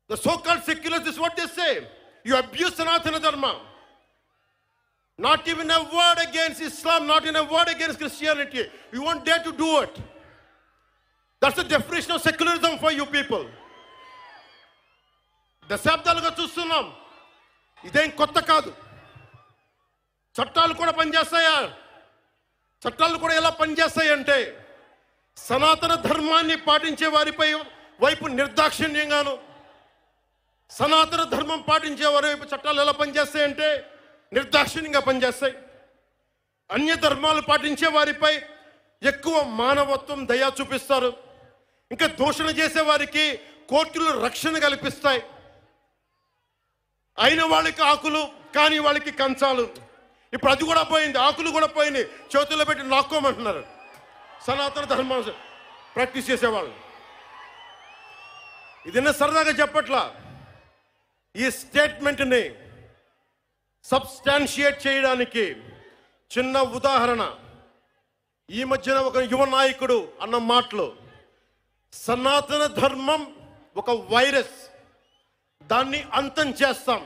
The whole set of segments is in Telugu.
The so-called secularists, this is what they say. You abuse Sanatana Dharma. Not even a word against Islam, not even a word against Christianity. You won't dare to do it. That's the definition of secularism for you people. దశాబ్దాలుగా చూస్తున్నాం. ఇదేం కొత్త కాదు. చట్టాలు కూడా పనిచేస్తాయా? చట్టాలు కూడా ఎలా పనిచేస్తాయంటే సనాతన ధర్మాన్ని పాటించే వారిపై వైపు నిర్దాక్షిణ్యంగాను, సనాతన ధర్మం పాటించే వారి వైపు చట్టాలు ఎలా పనిచేస్తాయంటే నిర్దాక్షిణ్యంగా పనిచేస్తాయి. అన్య ధర్మాలు పాటించే వారిపై ఎక్కువ మానవత్వం, దయ చూపిస్తారు. ఇంకా దూషణ చేసే వారికి కోర్టులు రక్షణ కల్పిస్తాయి. అయిన వాళ్ళకి ఆకులు, కానీ వాళ్ళకి కంచాలు. ఇప్పుడు అది కూడా పోయింది, ఆకులు కూడా పోయింది. చేతుల్లో పెట్టి నాక్కోమంటున్నారు సనాతన ధర్మం ప్రాక్టీస్ చేసేవాళ్ళు. ఇదన్నా సరదాగా చెప్పట్లా. ఈ స్టేట్మెంట్ని సబ్స్టాన్షియేట్ చేయడానికి చిన్న ఉదాహరణ. ఈ మధ్యన ఒక యువ నాయకుడు అన్న మాటలు, సనాతన ధర్మం ఒక వైరస్, దాన్ని అంతం చేస్తాం.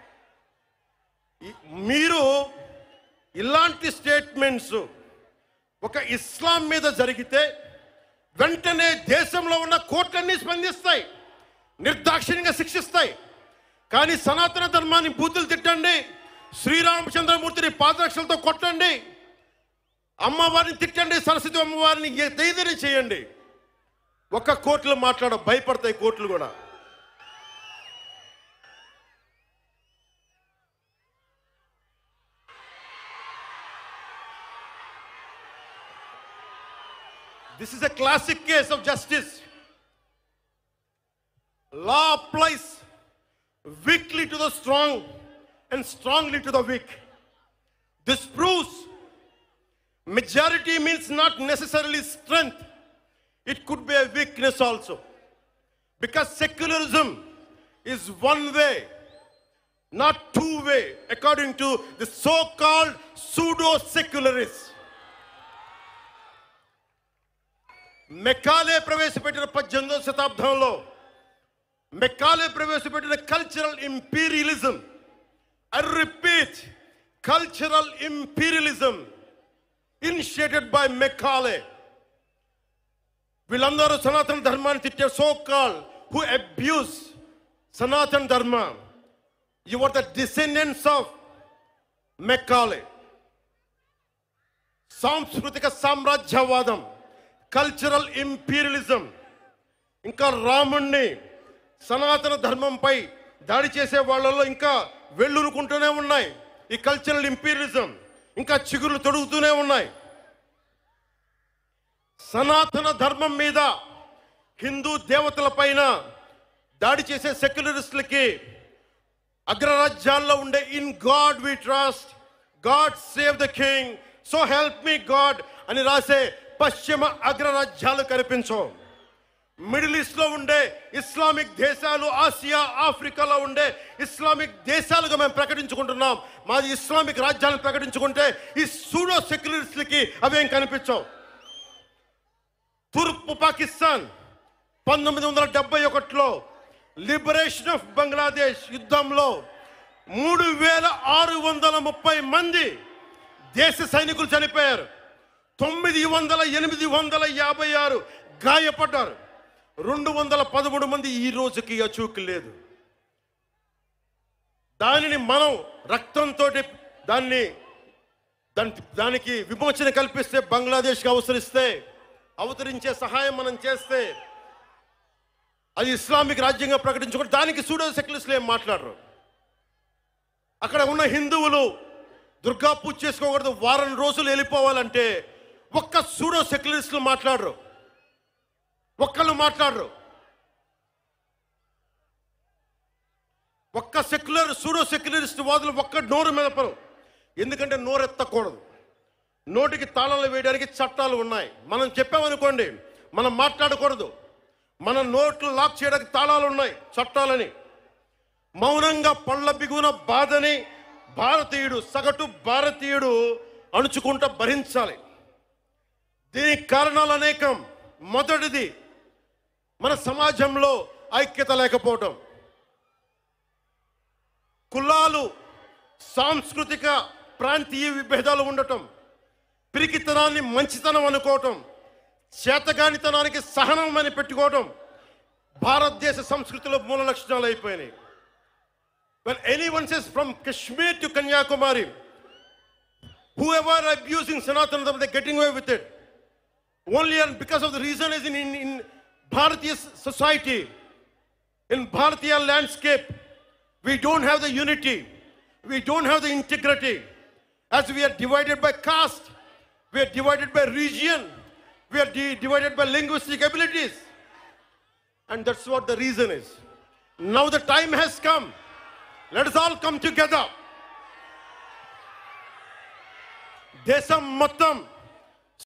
మీరు ఇలాంటి స్టేట్మెంట్స్ ఒక ఇస్లాం మీద జరిగితే వెంటనే దేశంలో ఉన్న కోర్టులన్నీ స్పందిస్తాయి, నిర్దాక్షిణ్యంగా శిక్షిస్తాయి. కానీ సనాతన ధర్మాన్ని బూతులు తిట్టండి, శ్రీరామచంద్రమూర్తిని పాదరక్షలతో కొట్టండి, అమ్మవారిని తిట్టండి, సరస్వతి అమ్మవారిని ఏదైనా చేయండి, ఒక్క కోర్టులు మాట్లాడ భయపడతాయి కోర్టులు కూడా. This is a classic case of justice. Law applies weakly to the strong and strongly to the weak. This proves majority means not necessarily strength. It could be a weakness also. Because secularism is one way, not two way, according to the so-called pseudo-secularists. Macaulay ప్రవేశపెట్టిన 18వ శతాబ్దంలో మెకాలే ప్రవేశపెట్టిన cultural imperialism, I repeat, cultural imperialism initiated by Macaulay. వీళ్ళందరూ సనాతన ధర్మాన్ని తిట్టే so call who abuse Sanatana Dharma. You are the descendants of Macaulay. సాంస్కృతిక సామ్రాజ్యవాదం, కల్చరల్ ఇంపీరియలిజం, ఇంకా రాముణ్ణి సనాతన ధర్మంపై దాడి చేసే వాళ్ళలో ఇంకా వెళ్ళునుకుంటూనే ఉన్నాయి. ఈ కల్చరల్ ఇంపీరియలిజం ఇంకా చిగురులు తొడుగుతూనే ఉన్నాయి. సనాతన ధర్మం మీద, హిందూ దేవతల పైన దాడి చేసే సెక్యులరిస్టులకి అగ్రరాజ్యాల్లో ఉండే in God we trust, God save the king, so help me God అని రాసే పశ్చిమ అగ్రరాజ్యాలు కనిపించవు. మిడిల్ ఈస్ట్లో ఉండే ఇస్లామిక్ దేశాలు, ఆసియా, ఆఫ్రికాలో ఉండే ఇస్లామిక్ దేశాలుగా మేము ప్రకటించుకుంటున్నాం. మాది ఇస్లామిక్ రాజ్యాలను ప్రకటించుకుంటే ఈ సూడో సెక్యులరిస్టులకి అవేం కనిపించవు. తూర్పు పాకిస్తాన్ 1971లో లిబరేషన్ ఆఫ్ బంగ్లాదేశ్ యుద్ధంలో 3630 మంది దేశ సైనికులు చనిపోయారు. 856 గాయపడ్డారు. 213 మంది ఈ రోజుకి అచూకు లేదు. దానిని మనం రక్తంతో దానికి విమోచన కల్పిస్తే, బంగ్లాదేశ్కి అవతరించే సహాయం మనం చేస్తే, అది ఇస్లామిక్ రాజ్యంగా ప్రకటించుకుంటే దానికి సూడో సెక్యులరిస్టులు ఏం మాట్లాడరు. అక్కడ ఉన్న హిందువులు దుర్గా పూజ చేసుకోకూడదు, వారం రోజులు వెళ్ళిపోవాలంటే ఒక్క సూడో సెక్యులరిస్టులు మాట్లాడరు, ఒక్కళ్ళు మాట్లాడరు. ఒక్క సూడో సెక్యులరిస్ట్ వాదులు ఒక్క నోరు మెదపరు. ఎందుకంటే నోరెత్తకూడదు, నోటికి తాళాలు వేయడానికి చట్టాలు ఉన్నాయి. మనం చెప్పామనుకోండి, మనం మాట్లాడకూడదు, మన నోట్లు లాక్ చేయడానికి తాళాలు ఉన్నాయి, చట్టాలని. మౌనంగా పళ్ళ బిగున బాధని సగటు భారతీయుడు అణుచుకుంటూ భరించాలి. దీనికి కారణాలు అనేకం. మొదటిది, మన సమాజంలో ఐక్యత లేకపోవటం. కులాలు, సాంస్కృతిక ప్రాంతీయ విభేదాలు ఉండటం, పిరికితనాన్ని మంచితనం అనుకోవటం, చేతగానితనానికి సహనం అని పెట్టుకోవటం భారతదేశ సంస్కృతిలో మూల లక్షణాలు అయిపోయినాయి. When anyone says from Kashmir to Kanyakumari, whoever abusing Sanatana, they're getting away with it. Only and because of the reason is in Bharatiya society, in Bharatiya landscape, we don't have the unity, we don't have the integrity. As we are divided by caste, we are divided by region, we are divided by linguistic abilities. And that's what the reason is. Now the time has come. Let us all come together. Desam Mattam